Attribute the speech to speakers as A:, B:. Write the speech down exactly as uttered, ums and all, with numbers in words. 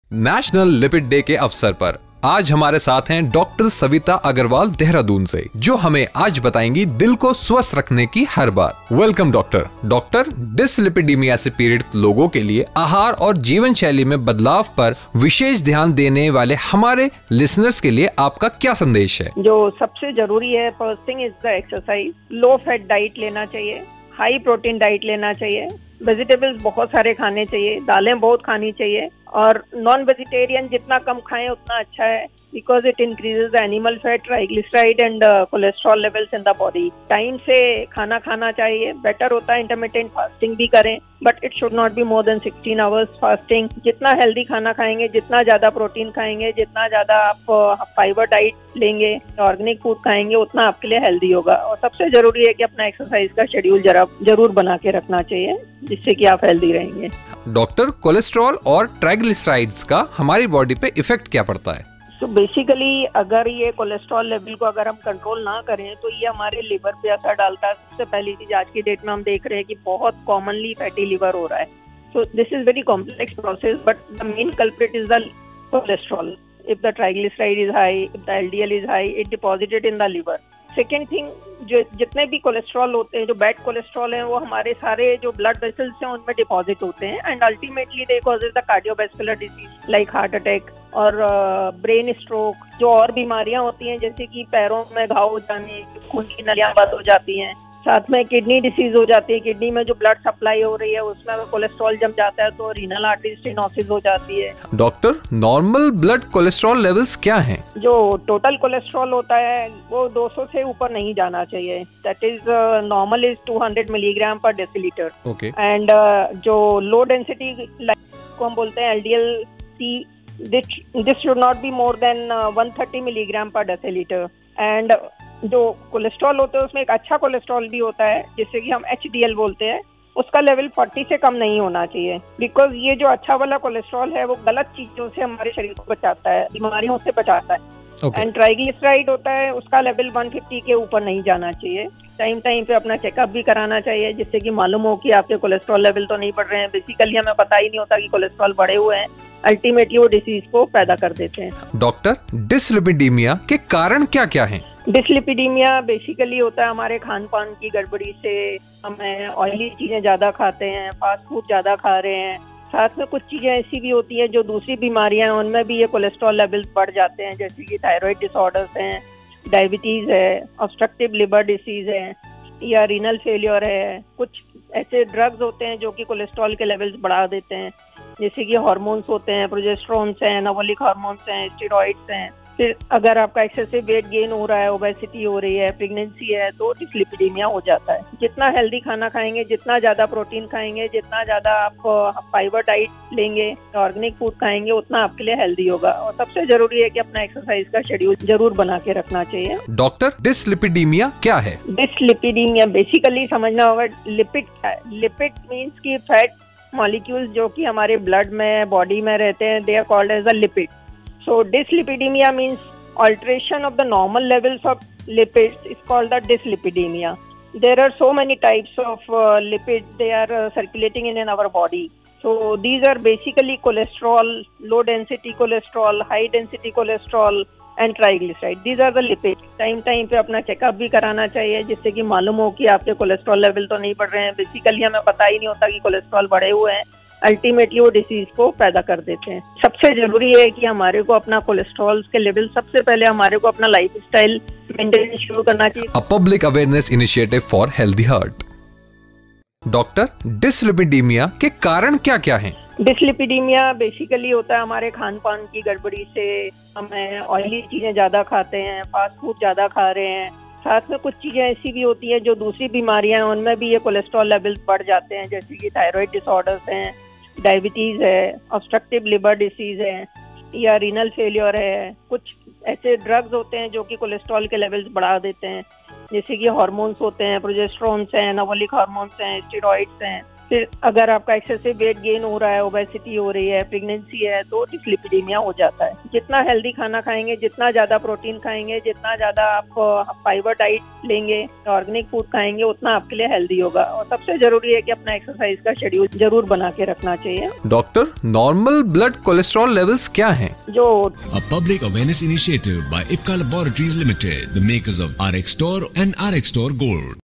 A: National lipid day के अवसर पर आज हमारे साथ हैं डॉक्टर सविता अग्रवाल देहरादून से, जो हमें आज बताएंगी दिल को स्वस्थ रखने की हर बात। Welcome doctor. डॉक्टर, डिसलिपिडीमिया से पीड़ित लोगों के लिए आहार और जीवन शैली में बदलाव पर विशेष ध्यान देने वाले हमारे लिसनर्स के लिए आपका क्या संदेश है?
B: जो सबसे जरूरी है, first thing is the exercise. Low fat diet लेना चाहिए, हाई प्रोटीन डाइट लेना चाहिए, वेजिटेबल्स बहुत सारे खाने चाहिए, दालें बहुत खानी चाहिए, और नॉन वेजिटेरियन जितना कम खाएं उतना अच्छा है, because it increases the animal fat, triglyceride and cholesterol levels in the body. Time से खाना खाना चाहिए, बेटर होता है इंटरमिटेंट फास्टिंग भी करें, but it should not be more than sixteen hours fasting. जितना हेल्दी खाना खाएंगे, जितना ज्यादा प्रोटीन खाएंगे, जितना ज्यादा आप फाइबर डाइट लेंगे, ऑर्गेनिक फूड खाएंगे, उतना आपके लिए हेल्दी होगा। और सबसे जरूरी है कि अपना एक्सरसाइज का शेड्यूल जरा जरूर बना के रखना चाहिए, जिससे कि आप हेल्दी रहेंगे।
A: डॉक्टर, कोलेस्ट्रॉल और ट्राइग्लिसराइड्स का हमारी बॉडी पे इफेक्ट क्या पड़ता है?
B: तो बेसिकली अगर ये कोलेस्ट्रॉल लेवल को अगर हम कंट्रोल ना करें तो ये हमारे लिवर पे असर डालता है। सबसे पहली चीज आज की डेट में हम देख रहे हैं कि बहुत कॉमनली फैटी लिवर हो रहा है। So this is very complex process, but the main culprit is the cholesterol. If the triglyceride is high, if the LDL is high, it deposited in the liver. Second thing, जो जितने भी cholesterol होते हैं, जो bad cholesterol हैं, वो हमारे सारे जो ब्लड वेसल्स हैं उनमें डिपॉजिट होते हैं, and ultimately they causes the cardiovascular disease like heart attack और ब्रेन uh, स्ट्रोक। जो और बीमारियां होती हैं जैसे कि पैरों में घाव हो जाने, खून की नलियां बंद हो जाती हैं, साथ में किडनी डिसीज हो जाती है। किडनी में जो ब्लड सप्लाई हो रही है उसमें अगर कोलेस्ट्रॉल जम जाता है तो रीनल आर्टरी स्टेनोसिस हो जाती है।
A: Doctor, normal blood cholesterol levels क्या हैं?
B: जो टोटल कोलेस्ट्रॉल होता है वो दो सौ से ऊपर नहीं जाना चाहिए। That is normal is two hundred milligram per decilitre.
A: Okay.
B: And जो लो डेंसिटी को हम बोलते हैं LDL C, this should not be more than one thirty milligram per decilitre. And जो कोलेस्ट्रॉल होता है उसमें एक अच्छा कोलेस्ट्रॉल भी होता है जिसे कि हम एचडीएल बोलते हैं, उसका लेवल चालीस से कम नहीं होना चाहिए, बिकॉज ये जो अच्छा वाला कोलेस्ट्रॉल है वो गलत चीजों से हमारे शरीर को बचाता है, बीमारियों से बचाता है। एंड ट्राइग्लिसराइड होता है, उसका लेवल एक सौ पचास के ऊपर नहीं जाना चाहिए। टाइम टाइम पे अपना चेकअप भी कराना चाहिए, जिससे कि मालूम हो कि आपके कोलेस्ट्रॉल लेवल तो नहीं बढ़ रहे हैं। बेसिकली हमें पता ही नहीं होता कि कोलेस्ट्रॉल बढ़े हुए हैं, अल्टीमेटली वो डिसीज को पैदा कर देते हैं।
A: डॉक्टर, डिसलिपिडीमिया के कारण क्या क्या हैं?
B: डिसलिपिडीमिया बेसिकली होता है हमारे खान पान की गड़बड़ी से। हमें ऑयली चीजें ज्यादा खाते हैं, फास्ट फूड ज्यादा खा रहे हैं, साथ में कुछ चीजें ऐसी भी होती हैं जो दूसरी बीमारियां हैं उनमें भी ये कोलेस्ट्रॉल लेवल्स बढ़ जाते हैं, जैसे कि थायराइड डिसऑर्डर्स हैं, डायबिटीज है, ऑब्स्ट्रक्टिव लिवर डिसीज है, या रीनल फेलियर है। कुछ ऐसे ड्रग्स होते हैं जो कि कोलेस्ट्रॉल के लेवल्स बढ़ा देते हैं, जैसे कि हार्मोन्स होते हैं, प्रोजेस्टेरोन्स हैं, एनाबॉलिक हार्मोन्स हैं, स्टेरॉइड्स हैं। फिर अगर आपका एक्सेसिव वेट गेन हो रहा है, ओबेसिटी हो रही है, प्रेगनेंसी है, तो डिसलिपिडीमिया हो जाता है। जितना हेल्दी खाना खाएंगे, जितना ज्यादा प्रोटीन खाएंगे, जितना ज्यादा आप फाइबर डाइट लेंगे, ऑर्गेनिक फूड खाएंगे, उतना आपके लिए हेल्दी होगा। और सबसे जरूरी है कि अपना एक्सरसाइज का शेड्यूल जरूर बना के रखना चाहिए।
A: डॉक्टर, डिसलिपिडीमिया क्या है?
B: डिसलिपिडीमिया बेसिकली समझना होगा लिपिड क्या है। लिपिड मीन्स की फैट मॉलिक्यूल्स जो कि हमारे ब्लड में, बॉडी में रहते हैं, they are called as a lipid. So dyslipidemia means alteration of the normal levels of lipids is called the dyslipidemia. There are so many types of uh, lipids, they are uh, circulating in, in our body. So these are basically cholesterol, low density cholesterol, high density cholesterol and triglyceride. These are the lipids. Time time पे अपना checkup भी कराना चाहिए, जिससे कि मालूम हो कि आपके कोलेस्ट्रॉल लेवल तो नहीं बढ़ रहे हैं। बेसिकली हमें पता ही नहीं होता कि कोलेस्ट्रॉल बढ़े हुए हैं, अल्टीमेटली वो डिसीज को पैदा कर देते हैं। सबसे जरूरी है कि हमारे को अपना कोलेस्ट्रॉल के लेवल, सबसे पहले हमारे को अपना लाइफ स्टाइल मेंटेन शुरू करना चाहिए।
A: A public awareness initiative for healthy heart. Doctor, dyslipidemia के कारण क्या क्या हैं?
B: डिसलिपिडीमिया बेसिकली होता है हमारे खान पान की गड़बड़ी से। हमें ऑयली चीजें ज्यादा खाते हैं, फास्ट फूड ज्यादा खा रहे हैं, साथ में कुछ चीजें ऐसी भी होती हैं जो दूसरी बीमारियां हैं उनमें भी ये कोलेस्ट्रॉल लेवल्स बढ़ जाते हैं, जैसे कि थायराइड डिसऑर्डर्स हैं, डायबिटीज है, ऑब्स्ट्रक्टिव लिवर डिसीज है, या रीनल फेलियर है। कुछ ऐसे ड्रग्स होते हैं जो कि कोलेस्ट्रॉल के लेवल्स बढ़ा देते हैं, जैसे कि हार्मोन्स होते हैं, प्रोजेस्टेरोन्स हैं, एनाबॉलिक हार्मोन्स हैं, स्टेरॉइड्स हैं। फिर अगर आपका एक्सेसिव वेट गेन हो रहा है, ओबेसिटी हो रही है, प्रेगनेंसी है, तो डिसलिपिडीमिया हो जाता है। जितना हेल्दी खाना खाएंगे, जितना ज्यादा प्रोटीन खाएंगे, जितना ज्यादा आप फाइबर डाइट लेंगे, ऑर्गेनिक फूड खाएंगे, उतना आपके लिए हेल्दी होगा। और सबसे जरूरी है कि अपना एक्सरसाइज का शेड्यूल जरूर बना के रखना चाहिए।
A: Doctor, normal blood cholesterol levels क्या हैं?
B: जो
C: A public awareness initiative by Ipca Laboratories Limited, the makers of R X Store and R X Store Gold.